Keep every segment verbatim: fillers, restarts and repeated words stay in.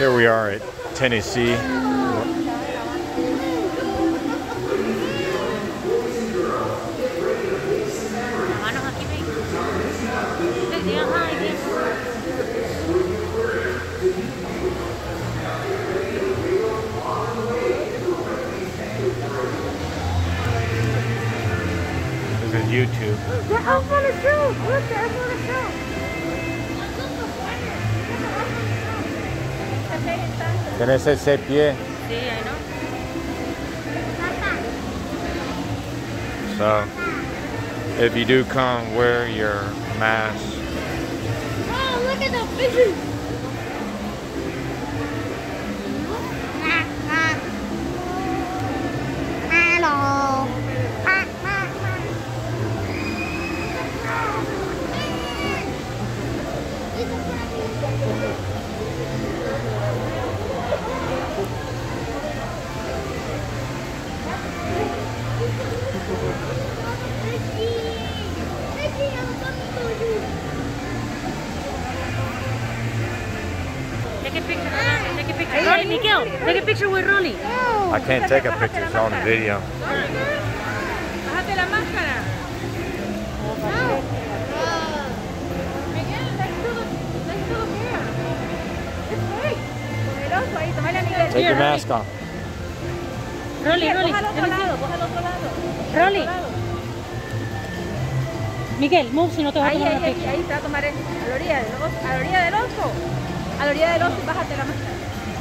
Here we are at Tennessee. This is YouTube. They're up on the shelf. Look, they're up on the shelf. ¿Tenés ese pie? Sí, I know. So, if you do come, wear your mask. Oh, look at the fishes. Hello. Take a picture. Take a picture. Rolly, Miguel, take a picture with Rolly. I can't take a picture, it's on video. Bájate la máscara. Miguel, let's do let's do here. It's great. Poderoso ahí, tomale a Miguel. Take your mask off. Rolly, Rolly. Coja al otro lado, coja al otro lado. Rolly. Miguel, move si no te vas a tomar una picture. Ahí, ahí, ahí, te va a tomar a la orilla del oso. A la orilla del oso. A la orilla del oso y bájate la máscara.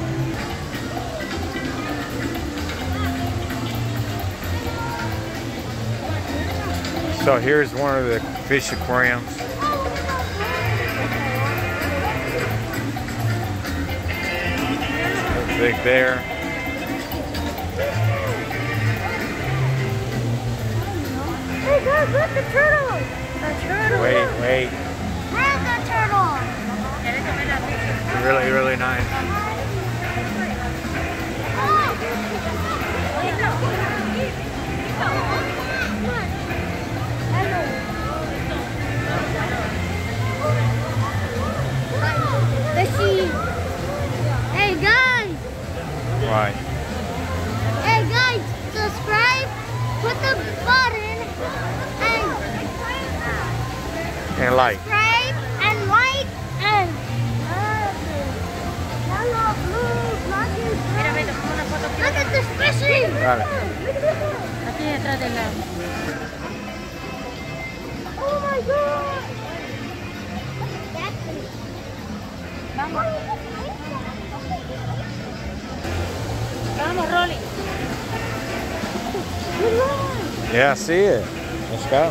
So here's one of the fish aquariums. Big there. Hey guys, look, the turtle! The turtle! Wait, wait. Where's the turtle? Really, really nice. Fishy! Hey guys! Right. Hey guys, subscribe, put the button, and And like. subscribe, and like, and yellow, blue, black, and red. Look at this fishy! Vale. Aquí detrás de la... Oh my god! Vamos. Vamos, Rolly. Yeah, I see it. Let's go.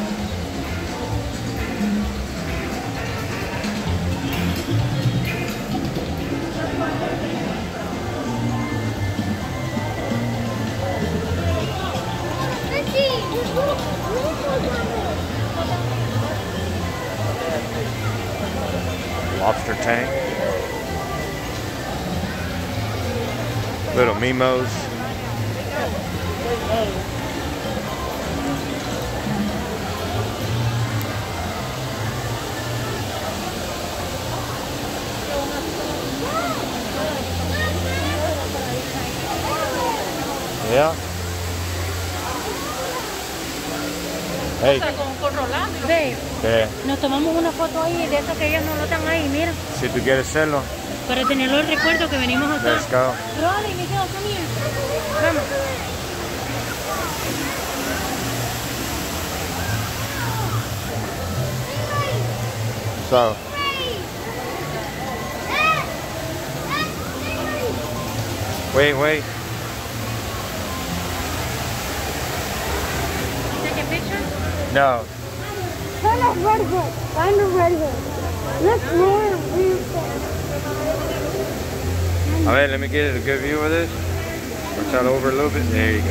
Lobster tank. Little Mimos. Yeah. Hey. Ve, ¿Qué? nos tomamos una foto ahí de eso que ellos no lo están ahí, mira. Si tú quieres hacerlo. Para tenerlo el recuerdo que venimos acá. Let's go. Rolly, Miguel, come here. Vamos. So. Wait, wait. Take a picture? No. Find a redwood. Find a redwood. Let's roar. All right, let me get a good view of this. Watch out over a little bit. There you go.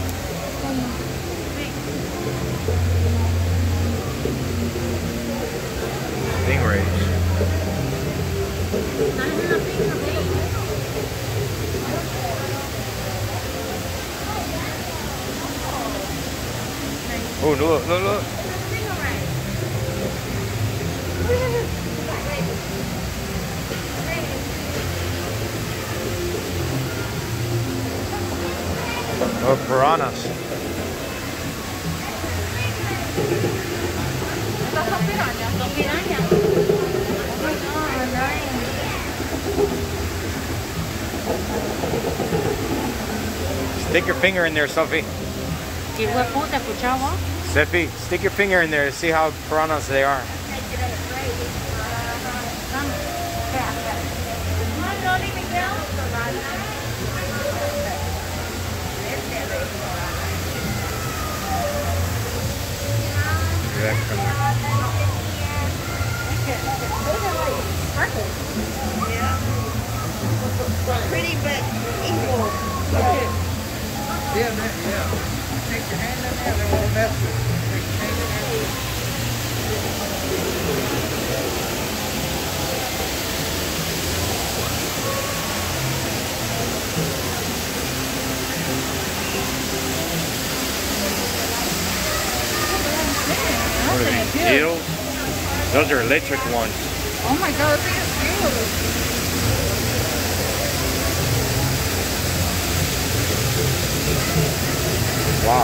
Stingrays. Oh, look, look, look. Oh, piranhas. Estas son pirañas. Son pirañas. Oh my God, nice. Stick your finger in there, Sophie. ¿Qué hueputa escuchaba? Sophie, stick your finger in there to see how piranhas they are. Pretty but equal. Yeah, man, yeah. Take your hand in there, they won't mess with it. Take your hand in there. What are these, eels? Those are electric ones. Oh my God, look at this huge. Wow.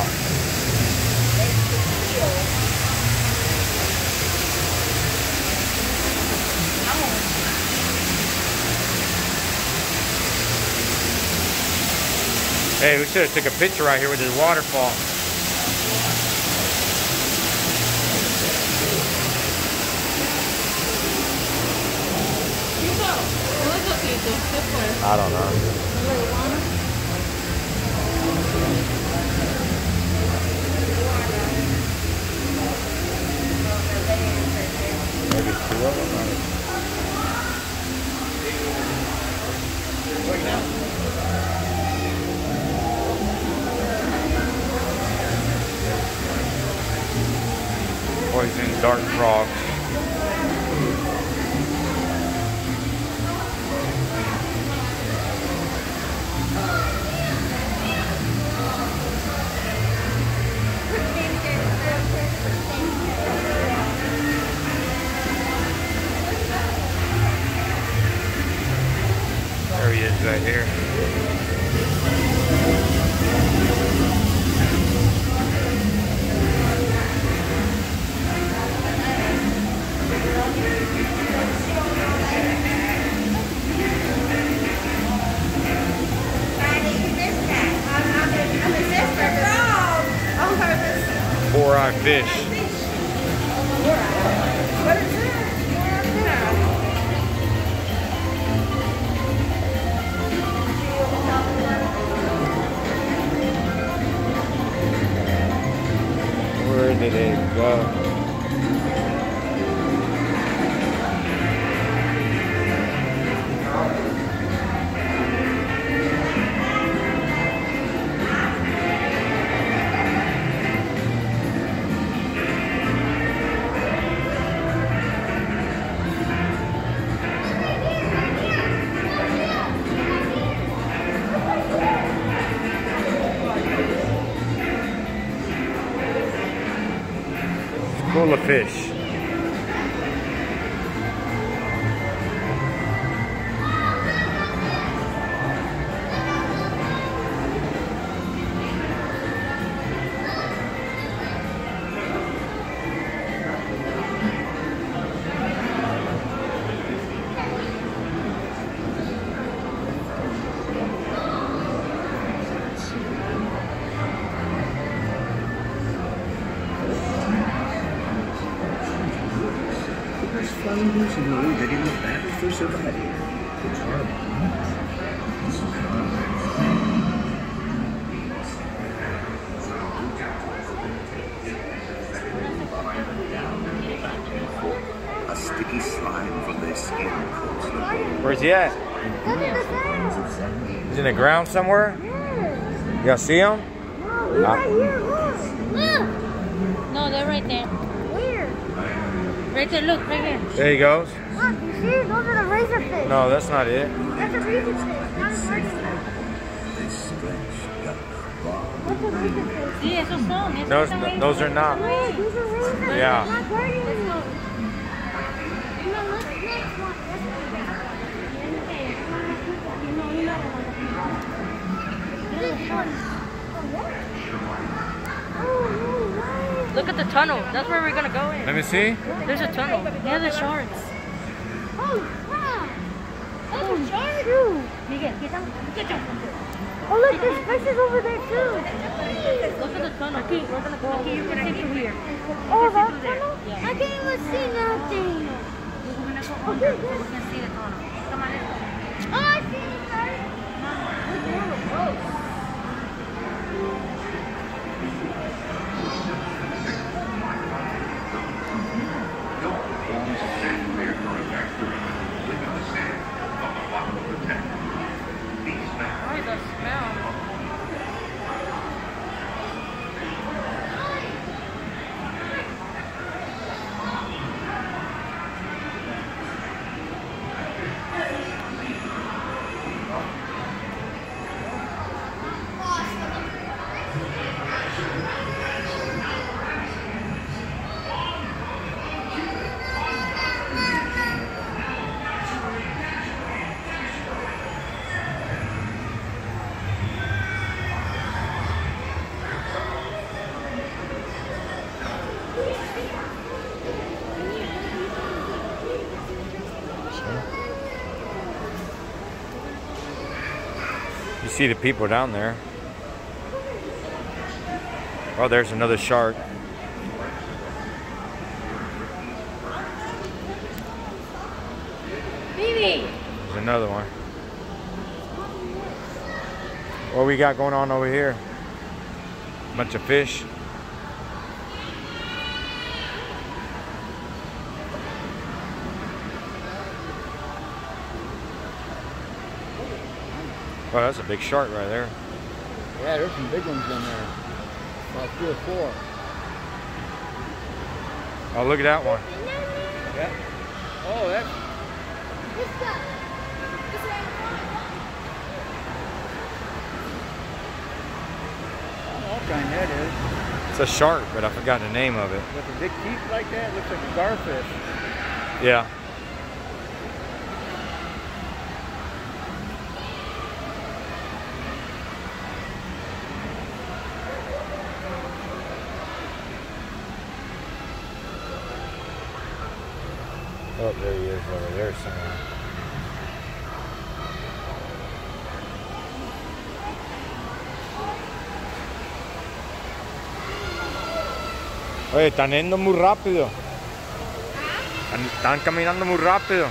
Hey, we should have took a picture right here with this waterfall. I don't know. Maybe two of them. Right now. Poison dart frogs. There he is right here. Four-eye fish. Where did it go? Full of fish. Founders know that in the battle for survival, it's hard. A sticky slime from their skin coats the bone. Where's he at? He's in the ground somewhere? You guys see him? No, he's right here, look. Look. No, they're right there. Where? Right there, look, right here. There he goes. Look, you see? Those are the razor fish. No, that's not it. That's a razor fish, not a razor fish. What's a razor fish? Sí, esos son. Esos Those, son razor those are fish. not. Oh, these are razor fish. Yeah. Not dirty. You know, look, next one. That's what you know, you know what I'm talking about. This one. look at the tunnel. That's where we're gonna go in. Let me see. There's a tunnel. Yeah, the sharks. Oh, wow. Oh, the shark. Miguel, get down. Get down. Oh, look, there's fishes over there, too. Look at the tunnel. Okay, we're gonna go. Okay, you can see through here. Oh, that through there. tunnel? Yeah. I can't even see nothing. We're gonna go under so we can see the tunnel. Come on, let's go. Oh, I see the shark. Oh, the smell. You see the people down there. Oh, there's another shark. Baby! There's another one. What we got going on over here? Bunch of fish. Oh, that's a big shark right there. Yeah, there's some big ones in there. About three or four. Oh, look at that one. Yeah. Oh, that's... Let's go. I don't know what kind that is. It's a shark, but I forgot the name of it. With the big teeth like that, it looks like a garfish. Yeah. Oh, there he is over there somewhere. Oye, están yendo muy rápido. Están, están caminando muy rápido.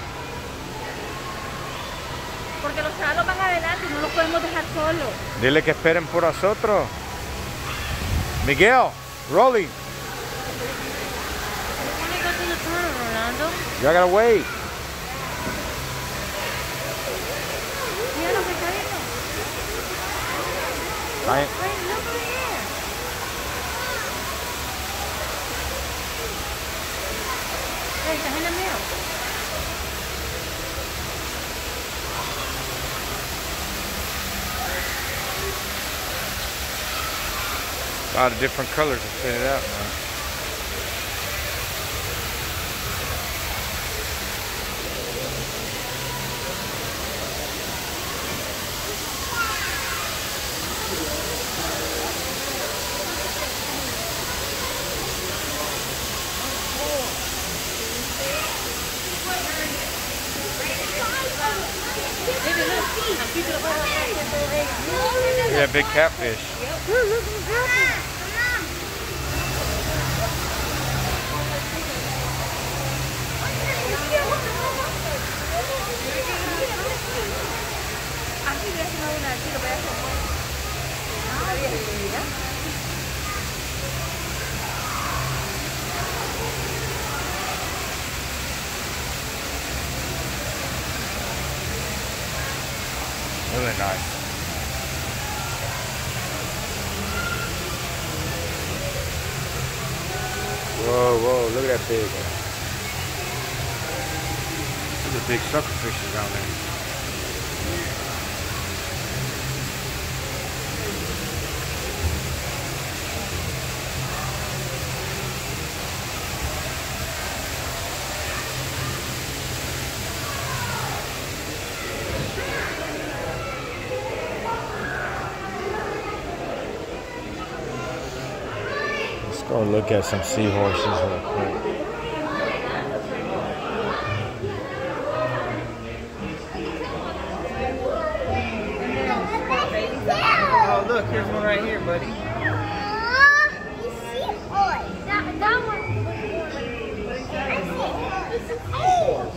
Porque los chavos van adelante y no los podemos dejar solos. Dile que esperen por nosotros. Miguel, Rolly. You gotta wait. Mira lo que está viendo. Right. Wait, look over here. Hey, estás en el mío. A lot of different colors to fit it out, man. Yeah, big catfish. Really nice. Whoa, whoa, look at that big one. Look at the big sucker fishes down there. Go look at some seahorses real quick. Oh, look, here's one right here, buddy. You see? Oh, that, that one. I see. Oh!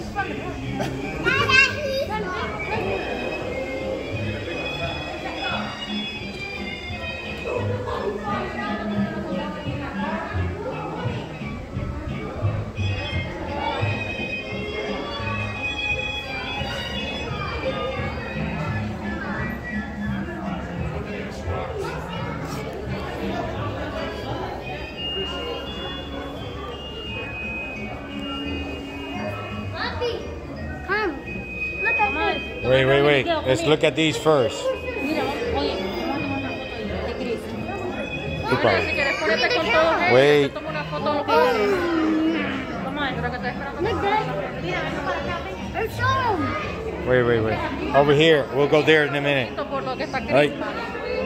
Come. Look at this. Wait, wait, wait. Let's look at these first. Mira, oye, vamos a tomar una foto de Chris. Goodbye. Si quieres ponerte con todos ellos, Wait. te tomo una foto lo que quieres. Vamos a ver, creo que estoy esperando. Look, Dad. Mira, ven para acá, ven. There's some. Wait, wait, wait. Over here. We'll go there in a minute. Por lo que está Chris, Ay. vale.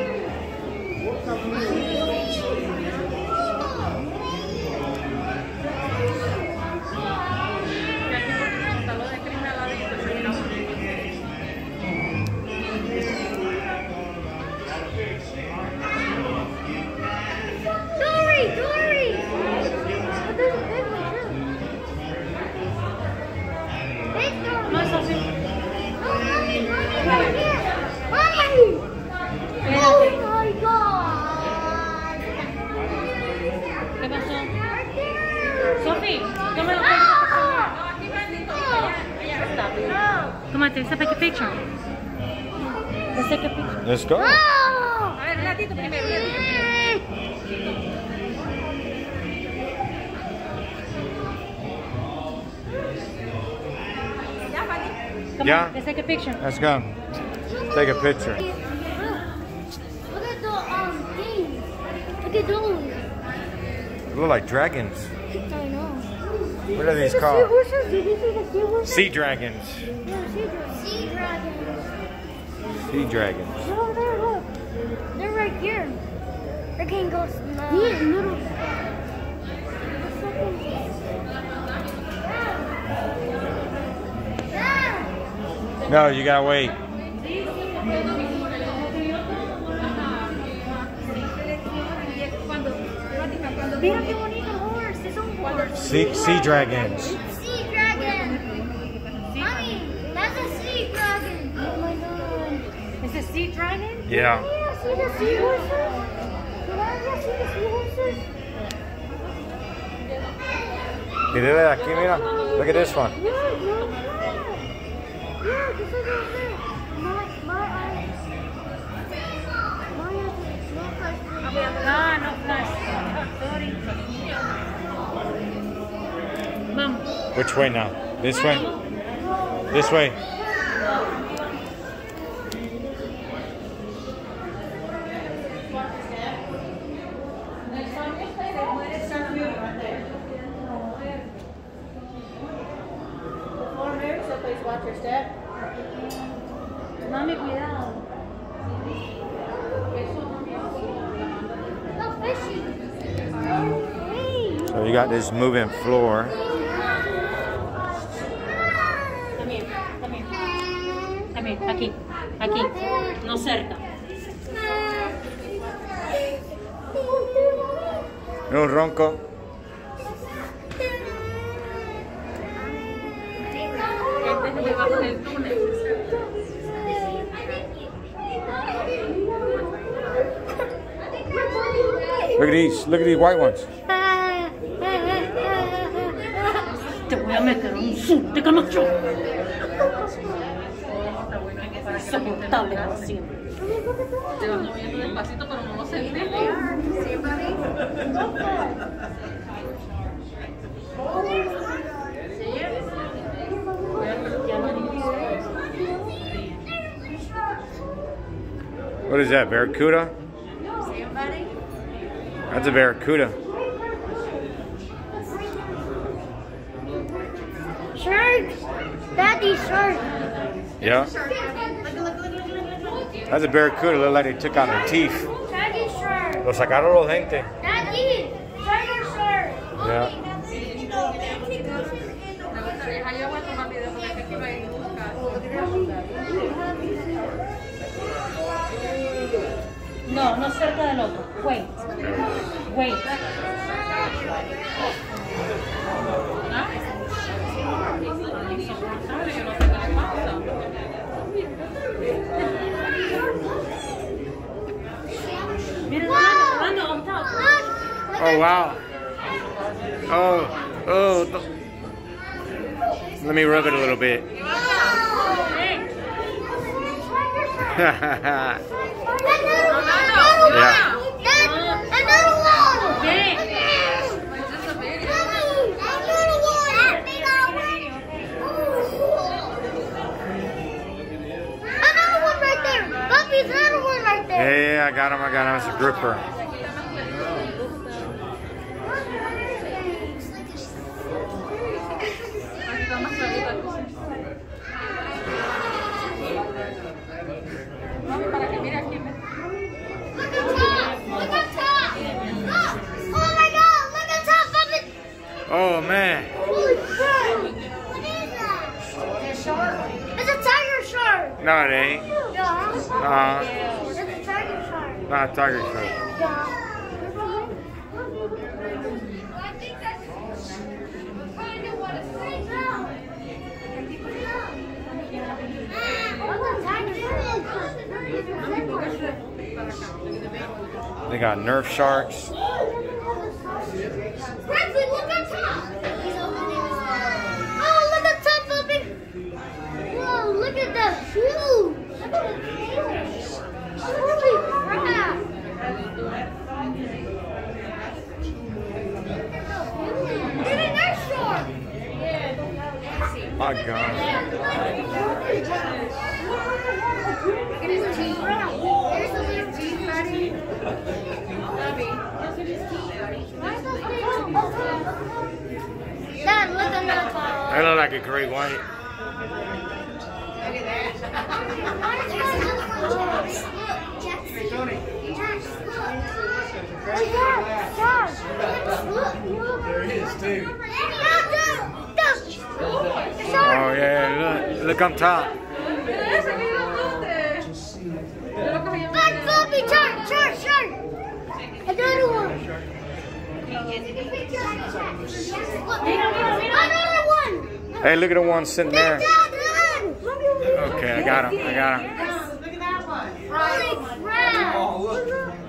Dory, Dory. But there's a big one too. Big Dory. Más así. Oh, mommy, mommy, right here. Mommy. Oh my God. ¿Qué pasó? Right there. Sophie, yo me lo No. pongo. Aquí bendito. Allá está. Come on, take a picture. Let's take a picture. Let's go. No. A ver, ratito primero. Come Yeah. on, let's take a picture. Let's go. Take a picture. Look at the um things. Look at those. They look like dragons. I know. What are these The called? seahorses? Did you see the seahorses? Sea dragons. Yeah, sea dragons. Sea dragons. Sea dragons. They're over there, look. They're right here. They can go smell. Yeah, little. No, you gotta wait. Mira qué bonito horse. Es un horse. Sea, sea dragons. Sea dragon. Mommy, that's a sea dragon. Oh my God. Is it sea dragon? Yeah. Yeah, see the seahorses? Did I see the seahorses? Mira de aquí, mira. Look at this one. Yeah, no, yeah. Yeah, this is over there. My, my eyes. My eyes look like Ah, no flash. Sorry. Vamos. Which way now? This way? This way. Mami, cuidado. no fishy. Hey. So you got this moving floor. También, también. También, aquí, aquí. No cerca. Un ronco. Este es debajo del túnel. Look at these. Look at these white ones. Te voy a meter un zoom de camacho. Insoportable como siempre. Te vas moviendo despacito, pero no lo sentí. What is that, barracuda? That's a barracuda. Shark. Daddy shark. Yeah. That's a barracuda. Look like they took out their teeth. Daddy shark. Lo sacaron los dientes. Daddy shark. Yeah. No, no cerca del otro. Wait. Wait. ¿Ah? Oh wow. Oh, oh. th- Let me rub it a little bit. Yeah. Another one! Another one right there! Puppy's another one right there! Yeah, yeah, I got him, I got him. It's a gripper. Oh man. Holy crap! What is that? It's a shark. It's a tiger shark. No, it ain't. Yeah. Uh, It's a tiger shark. not a tiger shark. Yeah. I think that's kind of what it's saying now. What's a tiger shark? They got Nerf sharks. Ripley, look at top! Oh, look at top, puppy! Whoa, look at that shoe! Look at the shoes! Holy crap! Get in there, shark! My God. Look at his teeth. There's the little teeth, buddy. Dad, look at that. They look like a great white. There he is too. Oh yeah, look, look on top. Back, Bobby, turn, turn, turn. Another one. Another one. Hey, look at the one sitting there. Dad, Okay, I got him. I got him. holy crap. Oh, look.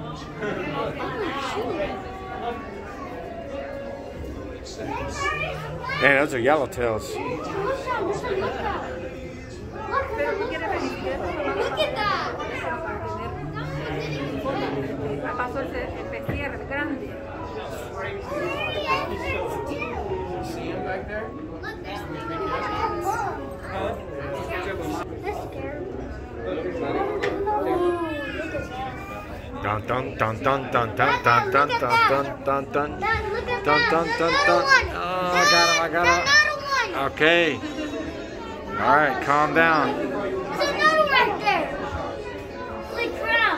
Hey, those are yellowtails. Look at that. Pasó el cierre grande. See him back there? Look, there's That's scary. Dun dun dun dun dun dun dun dun dun dun dun dun Dad, look at dun that. dun dun Another dun. one. Oh, I got him. I got him. Another one. Okay. All right, calm down. There's another right there. Holy crap.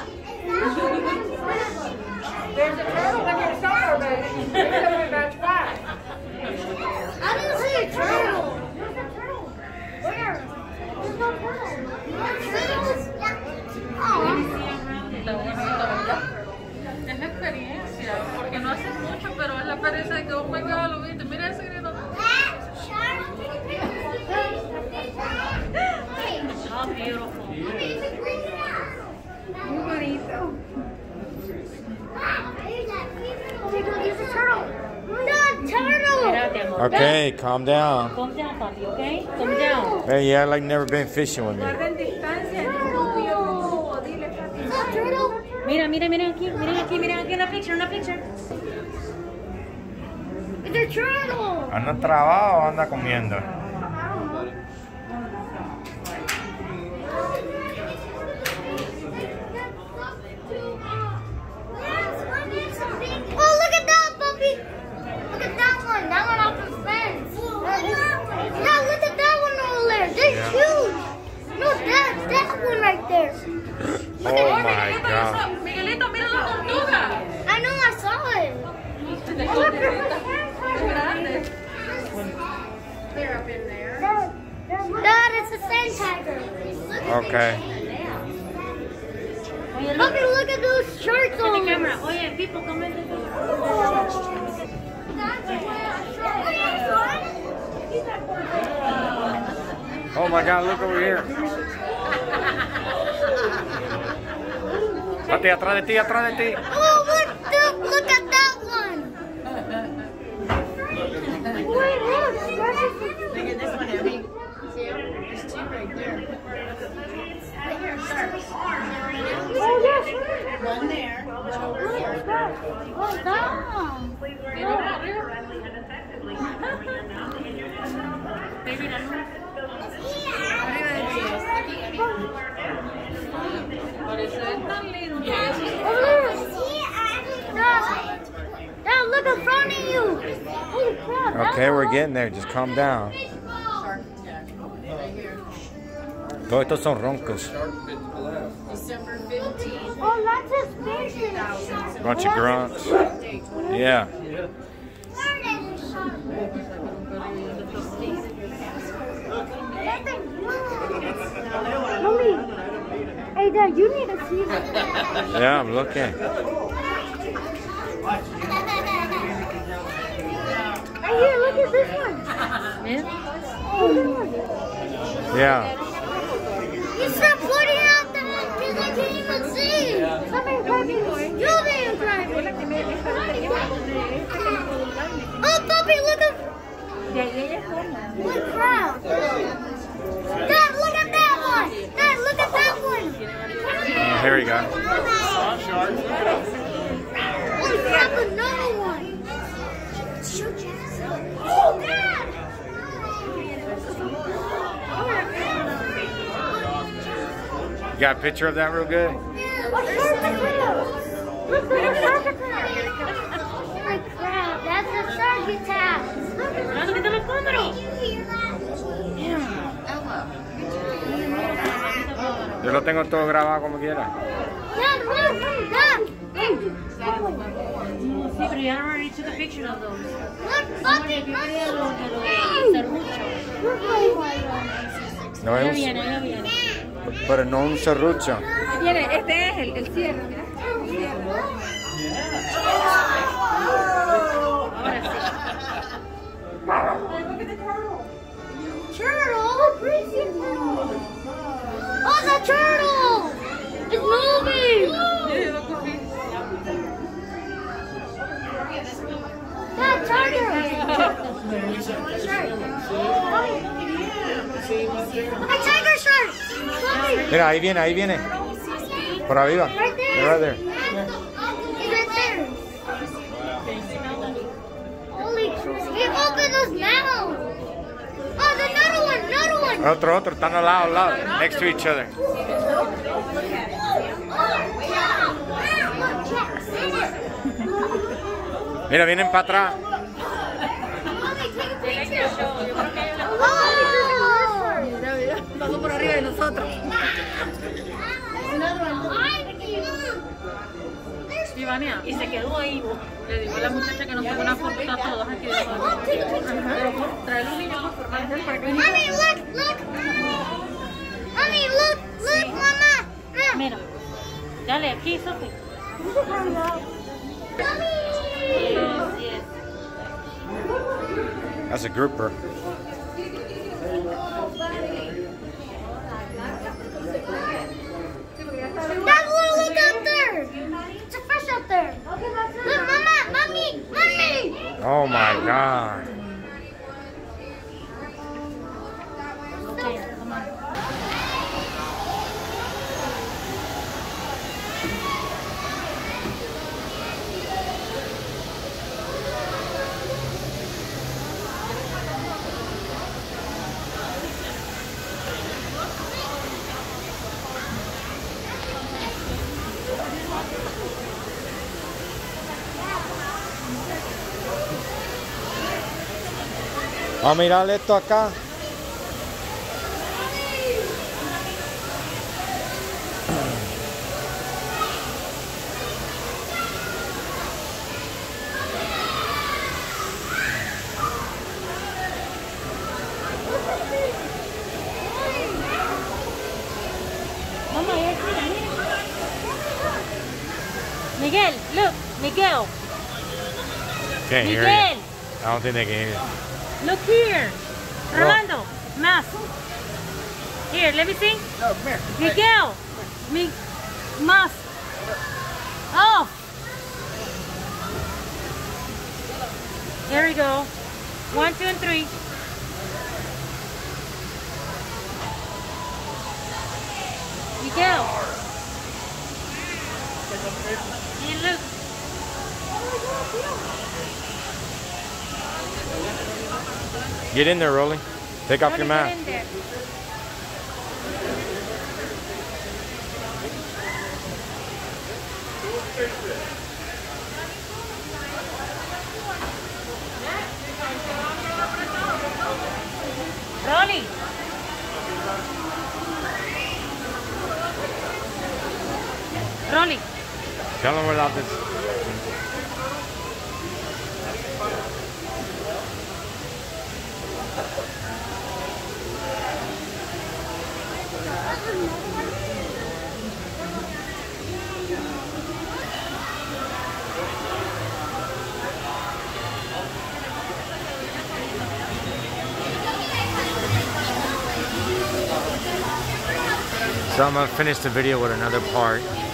There's a turtle in your summer, baby. That's five. I didn't see a turtle. There's a turtle. Where? There's no turtle. Turtles? Oh. Es la experiencia, porque no hace mucho, pero es la experiencia de que, oh my God, lo viste, mira ese grito. Oh, beautiful. Muy bonito. There's a turtle. No, turtle. Espérate, amor. Okay, calm down. Calm down, papi, okay? Calm down. Hey, yeah, like never been fishing with me. Guarden distancia, ningún tío, ningún dile, papi. Is that turtle? Mira, mira, mira aquí, miren aquí, miren aquí una picture, una picture. It's a turtle. ¿Anda trabado o anda comiendo? Oh, look at that, puppy. Look at that one. That one off the fence. Yeah, look at that one over there. They're Yeah. huge. No, that's that one right there. Oh my God. Miguelito, mira la tortuga. I know, I saw it. Oh, look, there's a hand Dad, it's a sand tiger. Okay. Mommy, look at those shirts on the camera. Oh yeah, people come in. Oh my God, look over here. Mate, atrás de ti, atrás de ti. Oh, look, look, look at that one. Wait, look. Look at this one, Abby. See, there's two right there. Right here, sharks. Oh, yes. One there. Oh, that one. Baby, that's Dad, look in front of you. Holy crap. Okay, we're getting there. Just calm down. Todos estos son roncos. December fifteenth. Oh, that's a spaceship. Bunch of grunts. Yeah. Mommy. Hey, Dad, you need to see this. Yeah, I'm looking. Hey, here, look at this one. Oh, this one. Yeah. You start putting out the because I can't even see. Somebody driving. You're being driving. Oh, puppy, look at. What crowd? Dad, look at that one. Dad, look at that one. Oh, here we go. Holy crap, another one. Oh, Dad. You got a picture of that real good? What shark is that? Look, there's a shark attack. Holy crap, that's a shark attack. Look at the camera. Yo lo tengo todo grabado como quiera. Dad, look, Dad. Sí, pero ya already took a picture of those. Look, puppy, puppy. No Ahí es viene, ahí viene. un, pero no un serrucho. Viene, este es el, el cierre, mira. El cierre. Ahora sí. Turtle? Oh, the turtle! It's moving! That turtle! A tiger shark! Mira, ahí viene, ahí viene. Por arriba. Right there! Right there. He's right there. Holy crap! He opened his mouth! Oh, there's another one! Another one! Otro, otro. Están al lado, al lado. Next to each other. Mira, vienen para atrás. Pasó por arriba de nosotros. Ivania, y se quedó ahí. Le digo a la muchacha que nos tome una foto a todos aquí. Trae los niños por formar para que Mommy, look, look. Mommy, look, look, Mama. Mira, dale aquí, Sophie. That's a grouper. Dad, look, look out there. It's a fish out there. Look, Mama, Mommy, Mommy. Oh my God. Okay, come on. Vamos a mirar esto acá. Miguel, look, Miguel. Can't hear Miguel, you. I don't think they can hear you. look here. Rolando, más. Here, let me see. No, come here. Miguel, Mi más. Off. There we go. One, two, and three. Miguel. And look. Get in there, Rolly. Take off your Rolly, get mask. in there. Rolly. Rolly. Tell them without this. So I'm gonna finish the video with another part.